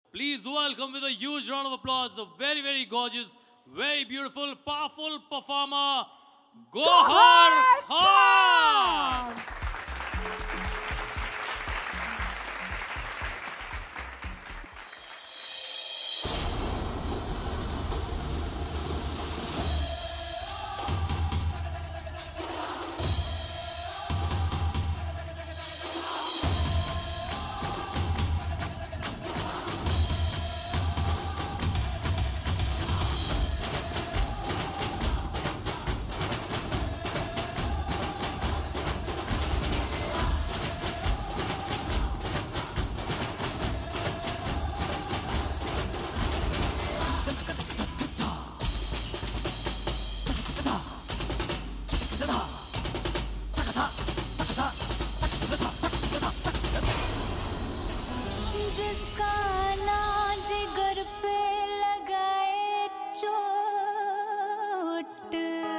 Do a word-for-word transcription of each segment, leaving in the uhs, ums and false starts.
Please welcome with a huge round of applause the very, very gorgeous, very beautiful, powerful performer, Gauhar Khan. जिसका नाज जिगर पे लगाए चोट,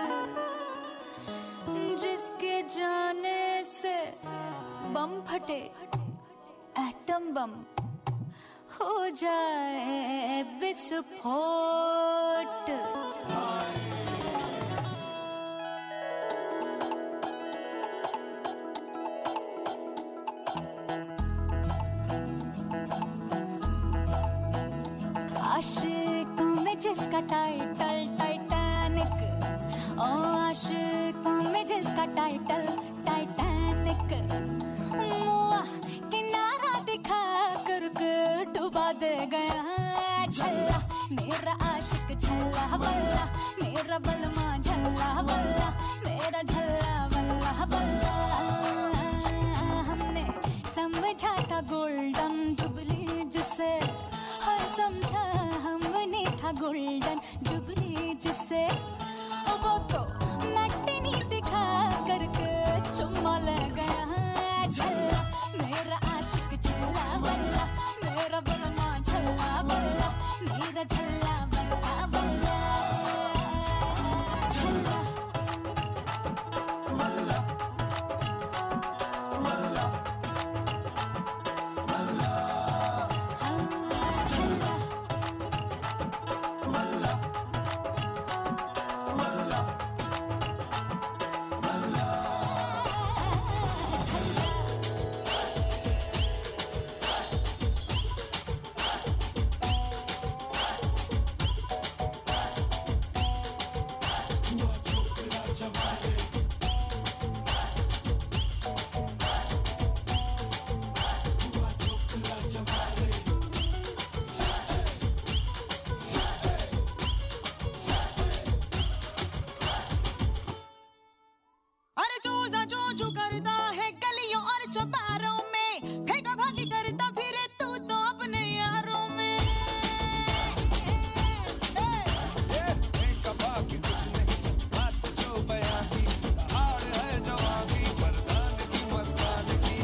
जिसके जाने से बम फटे एटम बम हो जाए विस्फोट। आशिकों में जिसका टाइटल टाइटैनिक, ओ आशिकों में जिसका टाइटल टाइटैनिक, मुआ किनारा दिखा करके डुबा दे गया झल्ला मेरा आशिक झल्ला बल्ला, मेरा बलमा झल्ला बल्ला, मेरा झल्ला बल्ला बल्ला। हमने समझा था गोल्डन जुबली जिसे, हर समझा हमने था गोल्डन जुबली जिसे, वो तो मैटिनी दिखा करके चुम्मा ले गया झल्ला मेरा आशिक झल्ला बल्ला, मेरा बलमा झल्ला बल्ला, मेरा झल्ला बल्ला बल्ला झल्ला। जो करता है गलियों और चौबारों में, फेंका भागी करता फिरे तू तो अपने यारों में। फेंका भागी कुछ नहीं, बात जो बयां की, हार है जवानी मर्दान की मस्तान की।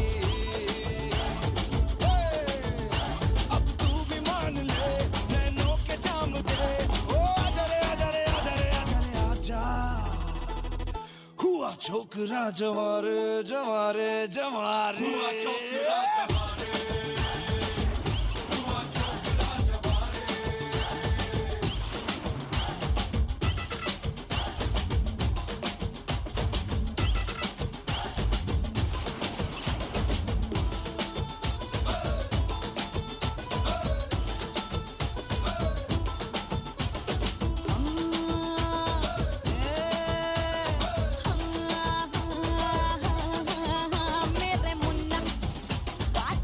अब तू भी मान ले नैनों के जाम दे, ओ आजा रे आजा रे आजा रे आजा रे आजा। हुआ छोकरा जवारे जवारे जवारे, हुआ छोकरा जवारे, हुआ छोकरा जवारे। मेरे मुन्ना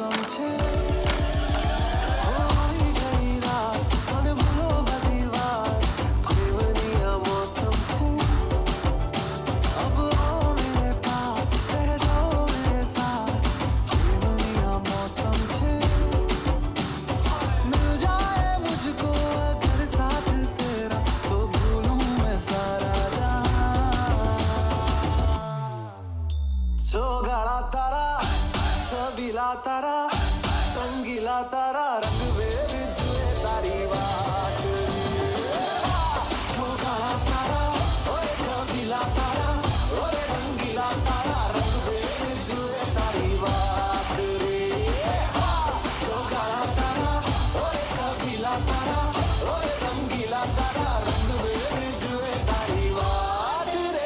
छे होई गई रात मन भूलो बदीवार प्रेमनिया मौसम छे अब आओ मेरे पास रह जाओ मेरे साथ प्रेमनिया मौसम छे मिल जाए मुझको अगर साथ तेरा तो भूलूं मैं सारा जहां सोगाड़ा तारा छबीला तारा रंगीला तारा रंग बेर जुए तारी बात सोगाड़ा तारा ओए छबीला तारा ओए रंगीला तारा रंग बेर जुए तारी बात रे सोगाड़ा तारा ओए छबीला तारा ओए रंगीला तारा रंग बेर जुए तारी बात रे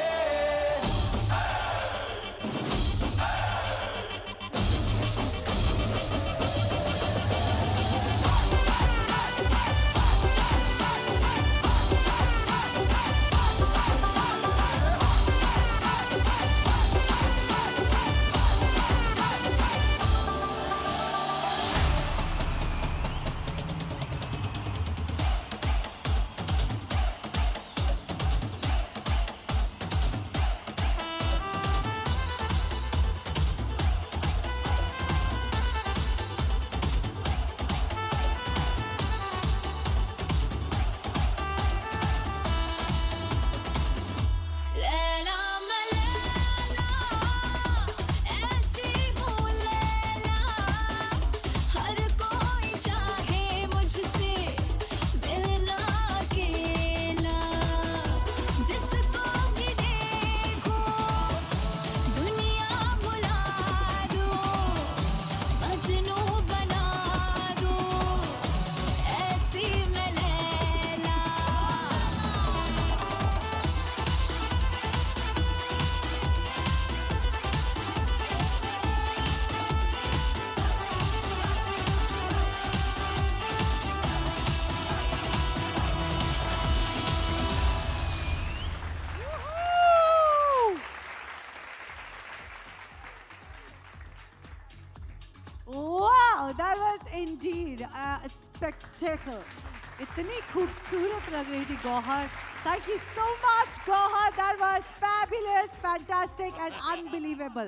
लैला मैं लैला ऐसी हूँ लैला हर कोई चाहे मुझसे मिलना अकेला जिसको भी देखूं दुनिया भुला दूं मजनू बना दूं ऐसी मैं Laila Wow, that was indeed a spectacle. इतनी खूबसूरत लग रही थी Gauhar. Thank you so much, Gauhar. That was fabulous, fantastic, and unbelievable.